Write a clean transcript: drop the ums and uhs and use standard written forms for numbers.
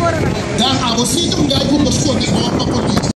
Dan abo situm gai kun bosko ni no